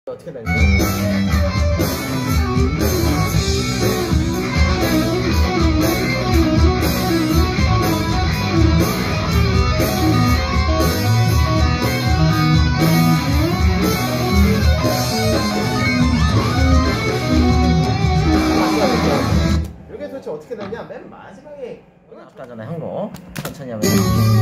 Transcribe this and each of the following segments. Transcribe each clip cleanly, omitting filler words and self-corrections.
어떻게 되지? 이게 도대체 어떻게 되냐? 맨 마지막에 아까잖아 향로 천천히 하면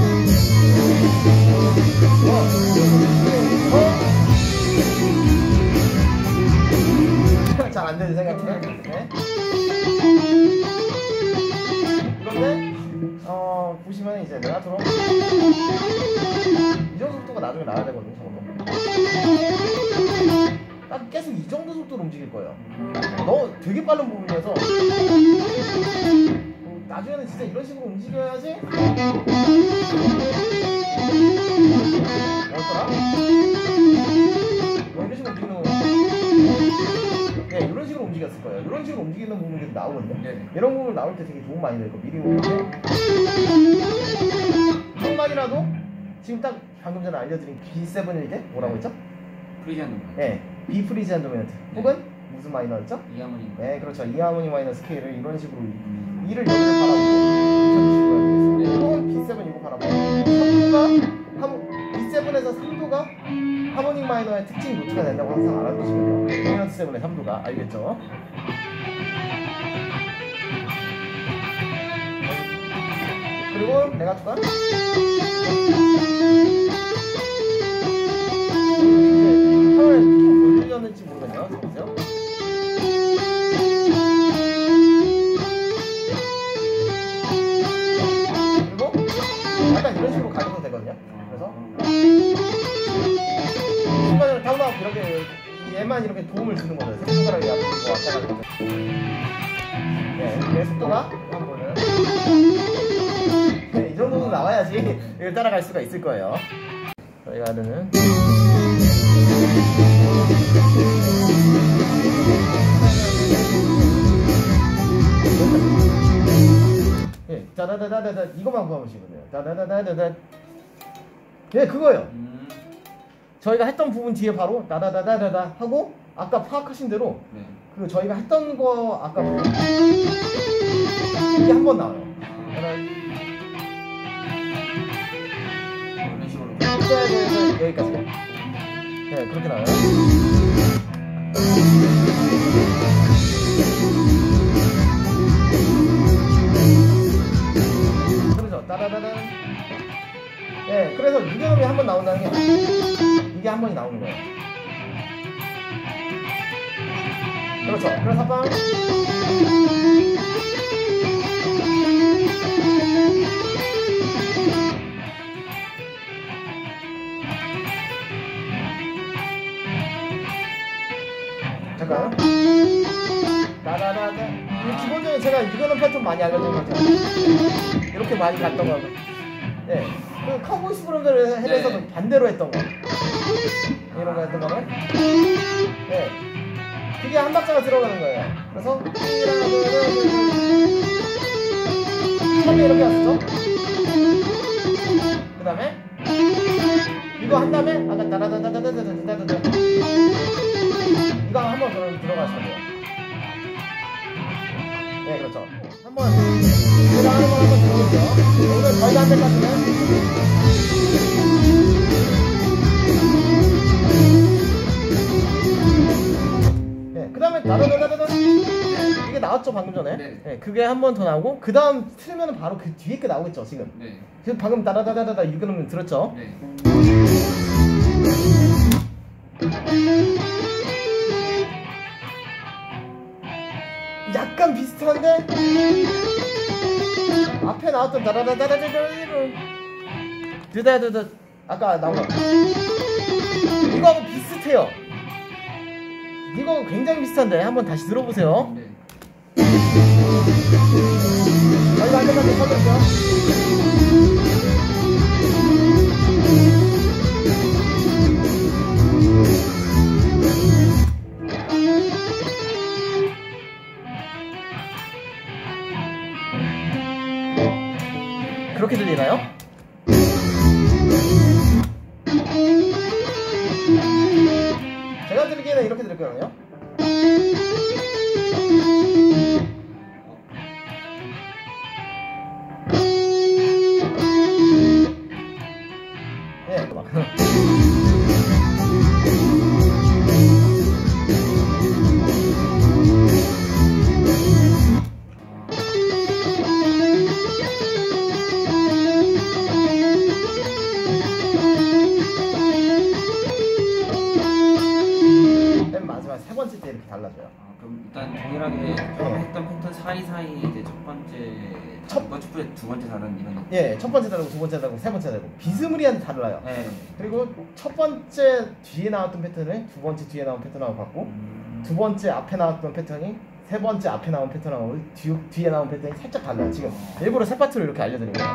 잘 안되는 생각해. 네? 그런데 보시면 이제 내가 들어 이 정도 속도가 나중에 나와야 되거든. 딱 계속 이 정도 속도로 움직일 거예요. 너 되게 빠른 부분이어서 나중에는 진짜 이런 식으로 움직여야지. 뭐였더라? 이런 식으로 움직이는 거. 네, 이런 식으로 움직였을 거예요. 이런 식으로 움직이는 부분들이 나오거든요. 네. 이런 부분 나올 때 되게 도움 많이 될 거예요. 미리 오는데 한마디라도 지금 딱 방금 전에 알려드린 B7일 때 뭐라고 했죠? 프리지안 도미넌트. 네, B 프리지안 도미넌트. 혹은 무슨 마이너였죠? E 하모니. 네, 그렇죠. E 하모니 마이너 스케일을 이런 식으로 E를 여기를 바라보고 혹은 B7 이거 바라보고 3도가 B7에서 3도가 하모닉 마이너의 특징 노트가 된다고 항상 알아두시면 돼요. 도미넌트 7의 3도가 알겠죠? 그리고 내가 추가 카메라에 좀 보여줬는지 모르겠네요. 보세요. 그리고 약간 이런 식으로 가져도 되거든요. 그래서 순간적으로 타고나고 이렇게 얘만 이렇게 도움을 주는 거죠. 손가락이 앞으로 왔다 갔다. 네, 내 속도가 한번은 네, 이 정도는 나와야지 이걸 따라갈 수가 있을 거예요. 저희가 하는 예, 다다다다다다 이거만 구하시면 돼요. 다다다다다다. 예, 그거예요. 저희가 했던 부분 뒤에 바로 다다다다다다 하고 아까 파악하신 대로 네. 그 저희가 했던 거 아까 이게 한 번 나와요. 이런 식으로. 써야 돼서 여기까지. 네, 그렇게 나와요. 그렇죠. 따다다단. 네, 그래서 유경험이 한 번 나온다는 게 이게 한 번이 나오는 거예요. 그렇죠. 그래서 합방. 잠깐. 따다다다. 기본적으로 제가 이거는 패턴 많이 알려드린 것 같아요. 이렇게 많이 갔던 거. 네. 그 카우보이스 프롬들을 해내서도 반대로 했던 거. 이런 거 했던 거는. 네. 그게 한 박자가 들어가는 거예요. 그래서 처음에 이렇게 왔었죠? 그 다음에 이거 한 다음에 아까 따라다다다다다다다다 이거 한번 들어가시면 돼요. 네, 그렇죠. 한번 이거 한번 들어보세요. 오늘 저희가 한 데까지는 그 다음에 다다다다다 이게 나왔죠 방금 전에. 네. 네, 그게 한 번 더 나오고 그 다음 틀면은 바로 그 뒤에 게 나오겠죠 지금. 네. 지금 방금 다다다다다 이거는 들었죠? 네. 약간 비슷한데 앞에 나왔던 다다다다다다다 드다드다 아까 나온 거 이거하고 비슷해요. 이거 굉장히 비슷한데 한번 다시 들어보세요. 네. 저희가 한 개만 더 쳐볼게요. 그렇게 들리나요? 제가 들기에는 D는 이렇게 될 거거든요. 예, 막. 맨 마지막 세 번째 때 이렇게 달라져요. 그럼 일단 동일하게 처음에 했던 패턴 사이사이 이제 첫 번째 두 번째 다른 이런 예, 첫 번째 다르고 두 번째 다르고 세 번째 다르고 비스무리한 달라요. 네. 그리고 첫 번째 뒤에 나왔던 패턴을 두 번째 뒤에 나온 패턴하고 같고 두 번째 앞에 나왔던 패턴이 세 번째 앞에 나온 패턴하고 뒤에 나온 패턴이 살짝 달라요. 지금 일부러 세 파트로 이렇게 알려드린 거예요.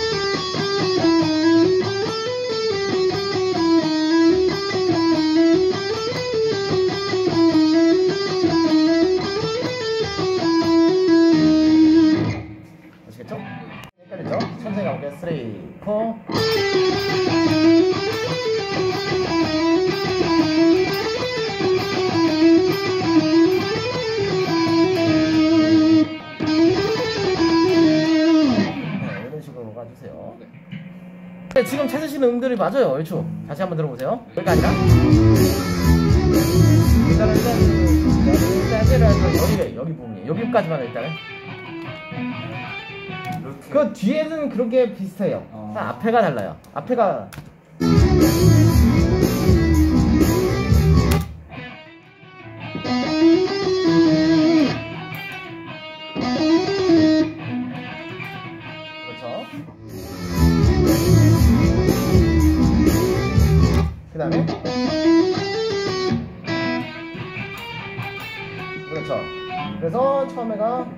아시겠죠? 헷갈리죠? 천천히 가볼게요. 3, 4. 네, 지금 찾으시는 음들이 맞아요. 얼추. 다시 한번 들어보세요. 여기가 아니라 여기 부분이에요. 여기까지만 일단은. 그 뒤에는 그렇게 비슷해요. 앞에가 달라요. 앞에가 그렇죠. 그 다음에 그렇죠. 그래서 처음에가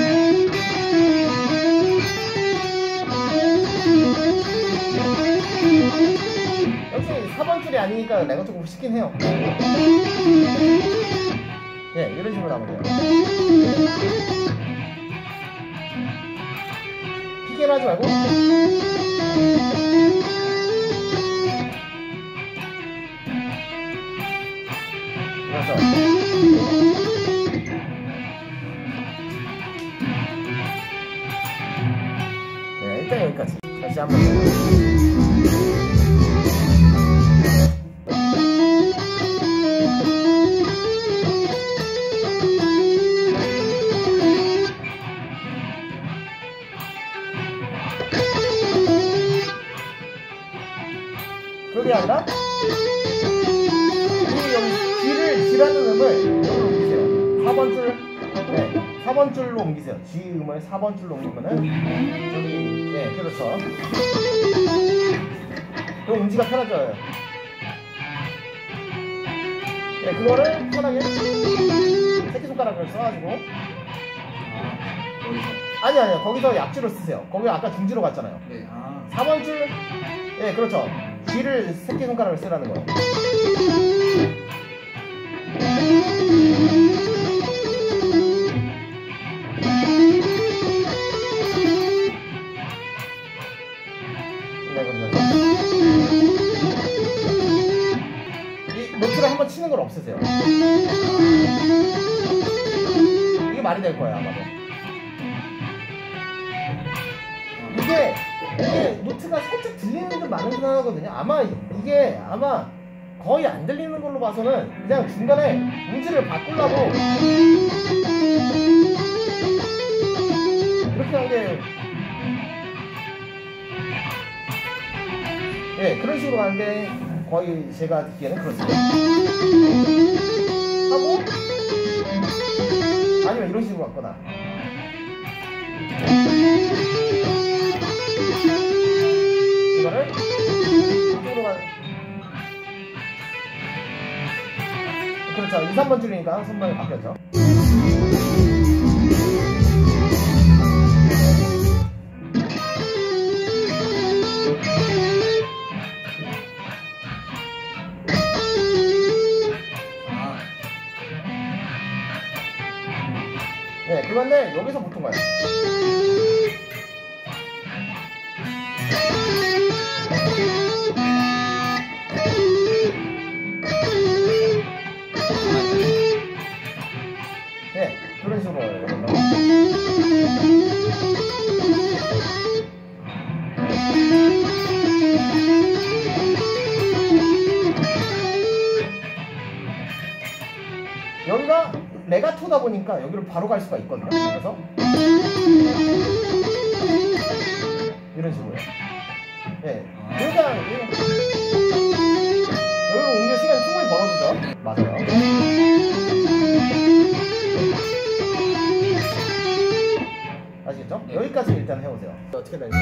역시 4번 줄이 아니니까 내가 조금 쉽긴 해요. 예, 이런 식으로 나오면 돼요. 피기를 하지 말고 그렇죠. 네, 일단 여기까지. 다시 한번. 그게 아니라 여기 뒤를 G라는 음을 여기로 옮기세요. 4번 줄, 네, 4번 줄로 옮기세요. G 음을 4번 줄로 옮기면은 저기, 네, 그렇죠. 그럼 음지가 편해져요. 네, 그거를 편하게 새끼손가락을 써가지고 아니요 거기서 약지로 쓰세요. 거기 아까 중지로 갔잖아요. 네. 4번 줄, 네, 그렇죠. G를 새끼손가락을 쓰라는 거예요. 네, 그렇죠. 이 노트를 한번 치는 걸 없애세요. 이게 말이 될 거예요, 아마도. 이게 노트가 살짝 들리는 듯 많은 듯 하거든요. 이게 아마 거의 안 들리는 걸로 봐서는 그냥 중간에 음질을 바꾸려고 이렇게 한 게, 예, 그런 식으로 가는 게 거의 제가 듣기에는 그렇습니다. 하고 아니면 이런 식으로 갔거나 이거를 이쪽으로 가는, 그렇죠. 2, 3번 줄이니까 선반이 바뀌었죠. 네, 그건데 여기서 붙은 거예요. 여기가 레가토다 보니까 여기를 바로 갈 수가 있거든요. 그래서 이런 식으로요. 예. 그러니까 여기로 옮겨 시간 충분히 벌어주죠. 맞아요. 아시겠죠? 여기까지 일단 해보세요. 어떻게 되는지.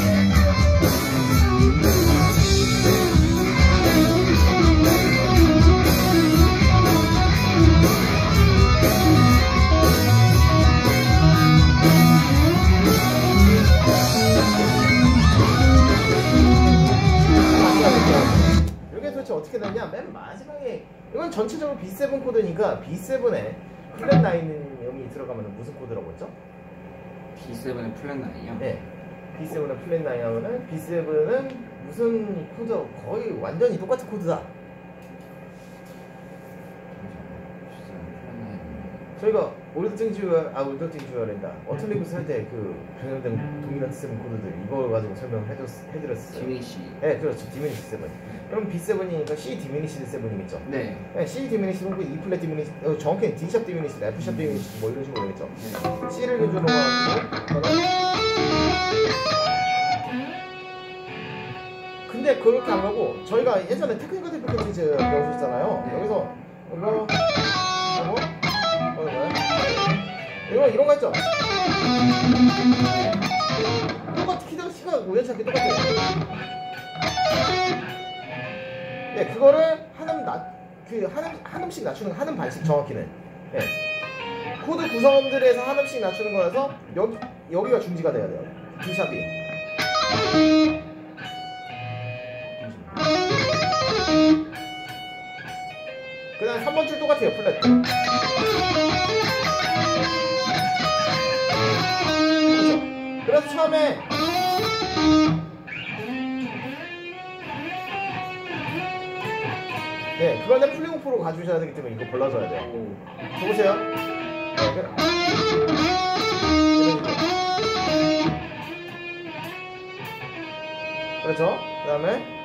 이게 도대체 어떻게 되냐? 맨 마지막에 이건 전체적으로 B7 코드니까 B7에 플랫 9음이 들어가면 무슨 코드라고 했죠? B7의 플랜 9이요? 네. B7의 플랫 9 하면은 B7은 무슨 코드? 거의 완전히 똑같은 코드다. 저희가 올드팅 듀얼이다. 어틀리브스 할 때 그 변형된 동일한 C7 코드들 이거 가지고 설명을 해드렸어요. 디미니시. 네, 그렇죠. 디미니시 7. 그럼 B7이니까 C 디미니시 7이겠죠. 네. 네, C 디미니시는 그 E 플랫 디미니시, 정확히 D 샵 디미니시, F 샵 디미니시 뭐 이런 식으로 되겠죠. 네. C를 기준으로 가지고 저는 근데 그렇게 안 하고 저희가 예전에 테크니컬 디피컬티즈 배우셨잖아요. 네. 여기서 이거 이런 거 있죠? 똑같은 키가 우연찮게 똑같아요. 예, 그거를 한 음씩 낮추는 한 음 반씩 정확히는. 예. 코드 구성들에서 한 음씩 낮추는 거여서 여기가 중지가 돼야 돼요. D샵이. 그 다음에 3번 줄 똑같아요, 플랫. 그렇죠. 그래서 처음에 네, 그거는 플링오프로 가주셔야 되기 때문에 이거 골라줘야 돼요. 보세요. 네, 그렇죠. 그 다음에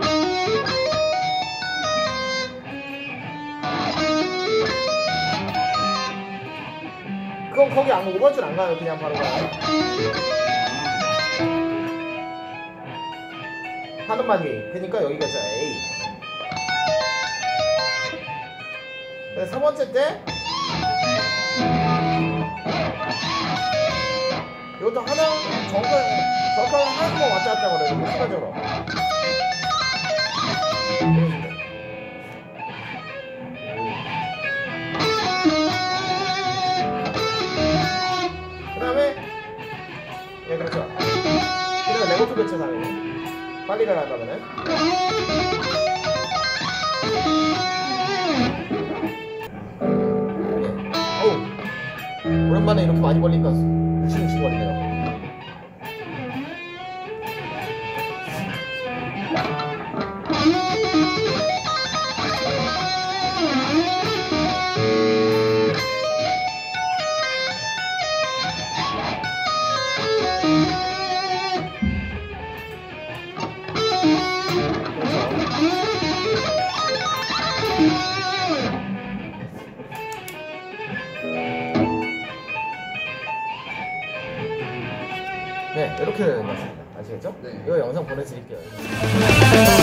그건 거기 5번 줄 안 가요. 그냥 바로 가요. 하는 말이 그러니까 여기가 있어요. A. 그래서 3번째 때 이것도 하나 정확하게 하나만 왔다 갔다 그래요. 순간적으로. 그 다음에 예, 그렇죠. 그래서 레고토 교체 사용이 빨리 가라가면은 오랜만에 이렇게 많이 걸리니까 무시무시 거리네요. 네, 이렇게 되는 것 같습니다. 아시겠죠? 네. 이거 영상 보내드릴게요.